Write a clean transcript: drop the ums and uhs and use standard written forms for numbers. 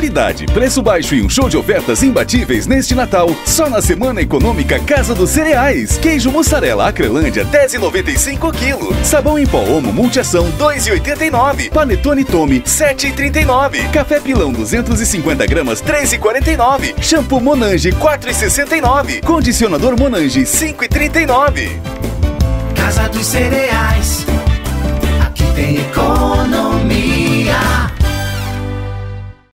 Qualidade, preço baixo e um show de ofertas imbatíveis neste Natal. Só na Semana Econômica Casa dos Cereais. Queijo mussarela Acrelândia, 10,95 kg. Sabão em pó Omo Multiação, 2,89. Panetone Tome, 7,39. Café Pilão, 250 gramas, 3,49. Shampoo Monange, 4,69. Condicionador Monange, 5,39. Casa dos Cereais, aqui tem economia.